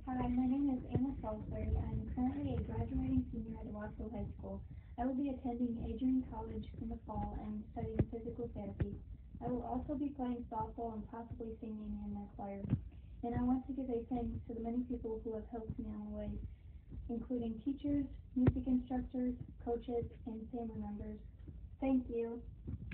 Hi, my name is Anna Salisbury. I'm currently a graduating senior at Owosso High School. I will be attending Adrian College in the fall and studying physical therapy. I will also be playing softball and possibly singing in the choir. And I want to give a thanks to the many people who have helped me on the way, including teachers, music instructors, coaches, and family members. Thank you.